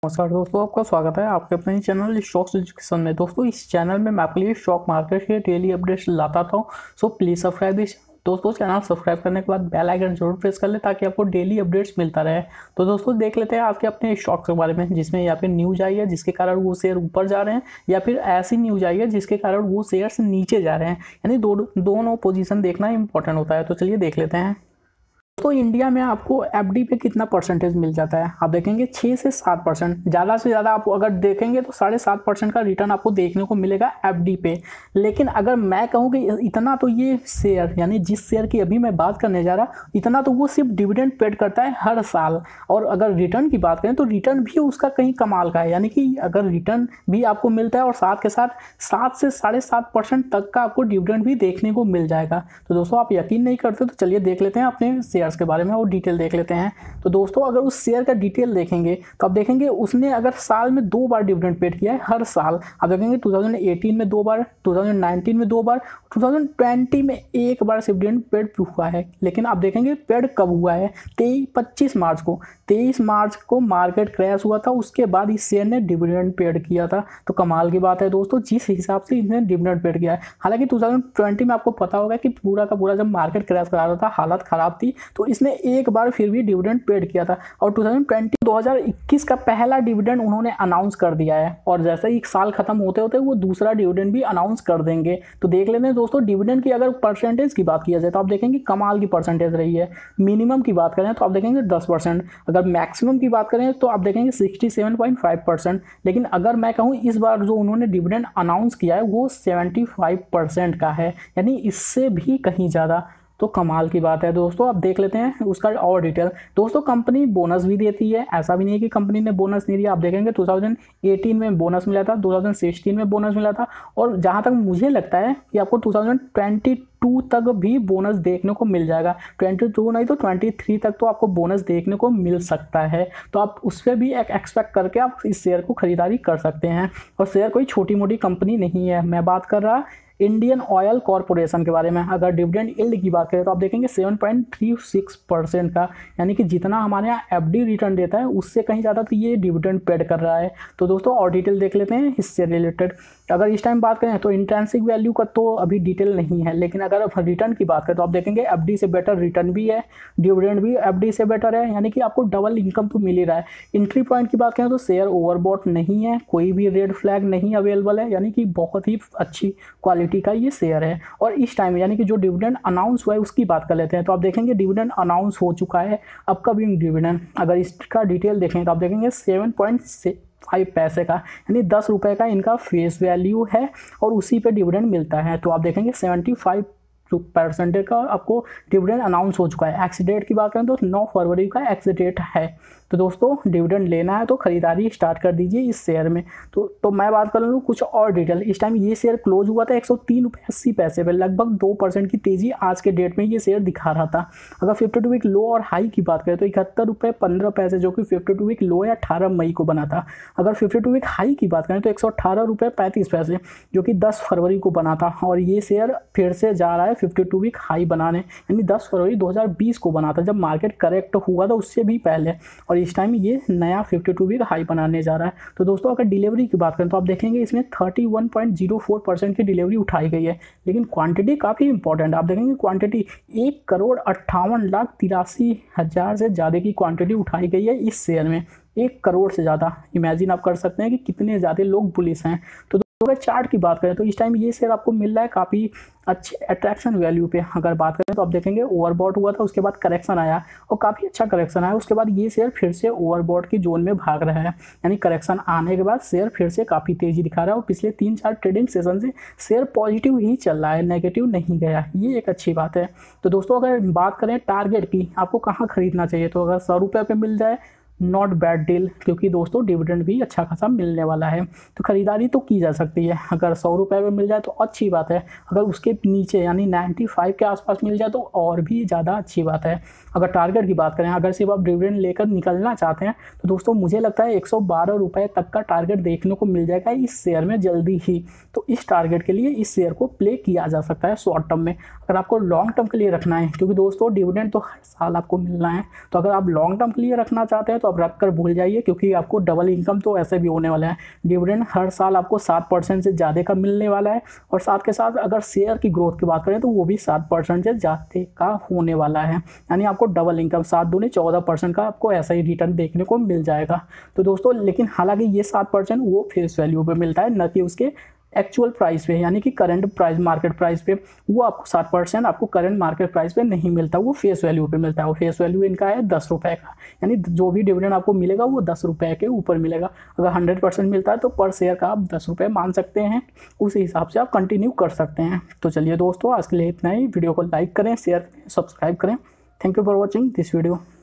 नमस्कार दोस्तों, आपका स्वागत है आपके अपने ही चैनल स्टॉक्स एजुकेशन में। दोस्तों, इस चैनल में मैं आपके लिए स्टॉक मार्केट के डेली अपडेट्स लाता था। So please subscribe this. दोस्तों, चैनल सब्सक्राइब करने के बाद बेल आइकन जरूर प्रेस कर ले ताकि आपको डेली अपडेट्स मिलता रहे। तो दोस्तों, देख लेते हैं आज के अपने स्टॉक के बारे में, जिसमें यहाँ पे न्यूज आई है जिसके कारण वो शेयर ऊपर जा रहे हैं, या फिर ऐसी न्यूज आई है जिसके कारण वो शेयर्स नीचे जा रहे हैं। यानी दोनों पोजीशन देखना इंपॉर्टेंट होता है। तो चलिए देख लेते हैं। तो इंडिया में आपको एफडी पे कितना परसेंटेज मिल जाता है? आप देखेंगे 6 से 7%। ज़्यादा से ज़्यादा आप अगर देखेंगे तो 7.5% का रिटर्न आपको देखने को मिलेगा एफडी पे। लेकिन अगर मैं कहूँ कि इतना तो ये शेयर, यानी जिस शेयर की अभी मैं बात करने जा रहा, इतना तो वो सिर्फ डिविडेंड पेड करता है हर साल। और अगर रिटर्न की बात करें तो रिटर्न भी उसका कहीं कमाल का है। यानी कि अगर रिटर्न भी आपको मिलता है और साथ के साथ 7 से 7.5% तक का आपको डिविडेंड भी देखने को मिल जाएगा। तो दोस्तों, आप यकीन नहीं करते तो चलिए देख लेते हैं अपने शेयर के बारे में और डिटेल देख लेते हैं। तो दोस्तों, अगर उस शेयर का डिटेल देखेंगे तो आप देखेंगे उसने अगर साल में 2 बार डिविडेंड पेड किया है। हर साल आप देखेंगे 2018 में 2 बार, 2019 में 2 बार, 2020 में 1 बार सिर्फ डिविडेंड पेड हुआ है। लेकिन आप देखेंगे पेड कब हुआ है? 25 मार्च को। 23 मार्च को मार्केट क्रैश हुआ था, उसके बाद इस शेयर ने डिविडेंड पेड किया था। तो कमाल की बात है दोस्तों, जिस हिसाब से इसने डिविडेंड पेड किया है। हालांकि 2020 में आपको पता होगा कि पूरा का पूरा जब मार्केट क्रैश करा रहा था, हालत खराब थी, तो इसने एक बार फिर भी डिविडेंड पेड किया था। और 2021 का पहला डिविडेंड उन्होंने अनाउंस कर दिया है। और जैसे ही साल खत्म होते होते वो दूसरा डिविडेंड भी अनाउंस कर देंगे। तो देख लेते हैं दोस्तों, डिविडेंड की अगर परसेंटेज की बात किया जाए तो आप देखेंगे कमाल की परसेंटेज रही है। मिनिमम की बात करें तो आप देखेंगे 10%, अगर मैक्सिमम की बात करें तो आप देखेंगे 67.5%। लेकिन अगर मैं कहूँ इस बार जो उन्होंने डिविडेंड अनाउंस किया है वो 75% का है, यानी इससे भी कहीं ज़्यादा। तो कमाल की बात है दोस्तों। आप देख लेते हैं उसका और डिटेल। दोस्तों, कंपनी बोनस भी देती है, ऐसा भी नहीं है कि कंपनी ने बोनस नहीं दिया। आप देखेंगे 2018 में बोनस मिला था, 2016 में बोनस मिला था, और जहां तक मुझे लगता है कि आपको 2022 तक भी बोनस देखने को मिल जाएगा। 22 नहीं तो 23 तक तो आपको बोनस देखने को मिल सकता है। तो आप उस पर भी एक एक्सपेक्ट करके आप इस शेयर को खरीदारी कर सकते हैं। और शेयर कोई छोटी मोटी कंपनी नहीं है। मैं बात कर रहा इंडियन ऑयल कॉरपोरेशन के बारे में। अगर डिविडेंड यील्ड की बात करें तो आप देखेंगे 7.36% का, यानी कि जितना हमारे यहाँ एफडी रिटर्न देता है उससे कहीं ज़्यादा तो ये डिविडेंड पेड कर रहा है। तो दोस्तों, और डिटेल देख लेते हैं इससे रिलेटेड। अगर इस टाइम बात करें तो इंट्रिंसिक वैल्यू का तो अभी डिटेल नहीं है, लेकिन अगर रिटर्न की बात करें तो आप देखेंगे एफडी से बेटर रिटर्न भी है, डिविडेंड भी एफडी से बेटर है, यानी कि आपको डबल इनकम तो मिल ही रहा है। एंट्री पॉइंट की बात करें तो शेयर ओवरबॉट नहीं है, कोई भी रेड फ्लैग नहीं अवेलेबल है, यानी कि बहुत ही अच्छी क्वालिटी का ये शेयर है। और इस टाइम यानी कि जो डिविडेंड अनाउंस हुआ है उसकी बात कर लेते हैं। तो आप देखेंगे डिविडेंड अनाउंस हो चुका है, अपकमिंग डिविडेंड अगर इसका डिटेल देखें तो आप देखेंगे 7.5 पैसे का, यानी 10 रुपये का इनका फेस वैल्यू है और उसी पे डिविडेंड मिलता है। तो आप देखेंगे 75% का आपको डिविडेंड अनाउंस हो चुका है। एक्स डेट की बात करें तो 9 फरवरी का एक्स डेट है। तो दोस्तों, डिविडेंड लेना है तो खरीदारी स्टार्ट कर दीजिए इस शेयर में। तो मैं बात कर लूँ कुछ और डिटेल। इस टाइम ये शेयर क्लोज हुआ था 103.80 पे, लगभग 2% की तेजी आज के डेट में ये शेयर दिखा रहा था। अगर 52 वीक लो और हाई की बात करें तो 71.15 जो कि 52 वीक लो है 18 मई को बना था। अगर 52 वीक हाई की बात करें तो 118.35 जो कि 10 फरवरी को बना था। और ये शेयर फिर से जा रहा है 52 वीक हाई बनाने, यानी 10 फरवरी 2020 को बना था जब मार्केट करेक्ट हुआ था उससे भी पहले। और इस टाइम ये नया 52 वीक हाई बनाने जा रहा है। तो दोस्तों, अगर डिलीवरी की बात करें तो आप देखेंगे इसमें 31.04% की डिलीवरी उठाई गई है। लेकिन क्वांटिटी काफ़ी इंपॉर्टेंट है। आप देखेंगे क्वांटिटी 1,58,83,000 से ज़्यादा की क्वांटिटी उठाई गई है इस शेयर में। 1 करोड़ से ज़्यादा। इमेजिन आप कर सकते हैं कि कितने ज़्यादा लोग बुलिश हैं। तो अगर चार्ट की बात करें तो इस टाइम ये शेयर आपको मिल रहा है काफ़ी अच्छे अट्रैक्शन वैल्यू पे। अगर बात करें तो आप देखेंगे ओवरबॉट हुआ था, उसके बाद करेक्शन आया और काफ़ी अच्छा करेक्शन आया। उसके बाद ये शेयर फिर से ओवरबॉट की जोन में भाग रहा है, यानी करेक्शन आने के बाद शेयर फिर से काफ़ी तेज़ी दिखा रहा है। और पिछले 3-4 ट्रेडिंग सेशन से शेयर पॉजिटिव ही चल रहा है, नेगेटिव नहीं गया। ये एक अच्छी बात है। तो दोस्तों, अगर बात करें टारगेट की, आपको कहाँ खरीदना चाहिए, तो अगर 100 रुपये पर मिल जाए नॉट बैड डील, क्योंकि दोस्तों डिविडेंड भी अच्छा खासा मिलने वाला है। तो खरीदारी तो की जा सकती है। अगर 100 रुपये में मिल जाए तो अच्छी बात है। अगर उसके नीचे यानी 95 के आसपास मिल जाए तो और भी ज़्यादा अच्छी बात है। अगर टारगेट की बात करें, अगर सिर्फ आप डिविडेंड लेकर निकलना चाहते हैं तो दोस्तों मुझे लगता है 112 रुपये तक का टारगेट देखने को मिल जाएगा इस शेयर में जल्दी ही। तो इस टारगेट के लिए इस शेयर को प्ले किया जा सकता है शॉर्ट टर्म में। अगर आपको लॉन्ग टर्म के लिए रखना है, क्योंकि दोस्तों डिविडेंड तो हर साल आपको मिलना है, तो अगर आप लॉन्ग टर्म के लिए रखना चाहते हैं तो तो आप रख कर भूल जाइए, क्योंकि आपको डबल इनकम तो ऐसे भी होने वाला है। डिविडेंड हर साल आपको 7% से ज़्यादा का मिलने वाला है, और साथ के साथ अगर शेयर की ग्रोथ की बात करें तो वो भी 7% से ज़्यादा का होने वाला है। यानी आपको डबल इनकम 7 दूनी 14% का आपको ऐसा ही रिटर्न देखने को मिल जाएगा। तो दोस्तों लेकिन हालांकि ये 7% वो फेस वैल्यू पे मिलता है, न कि उसके एक्चुअल प्राइस पे, यानी कि करंट प्राइस मार्केट प्राइस पे। वो आपको 7% आपको करंट मार्केट प्राइस पे नहीं मिलता, वो फेस वैल्यू पे मिलता है। वो फेस वैल्यू इनका है 10 रुपये का, यानी जो भी डिविडेंड आपको मिलेगा वो 10 रुपये के ऊपर मिलेगा। अगर 100% मिलता है तो पर शेयर का आप 10 रुपये मान सकते हैं, उस हिसाब से आप कंटिन्यू कर सकते हैं। तो चलिए दोस्तों, आज के लिए इतना ही। वीडियो को लाइक करें, शेयर करें, सब्सक्राइब करें। Thank you for watching this video.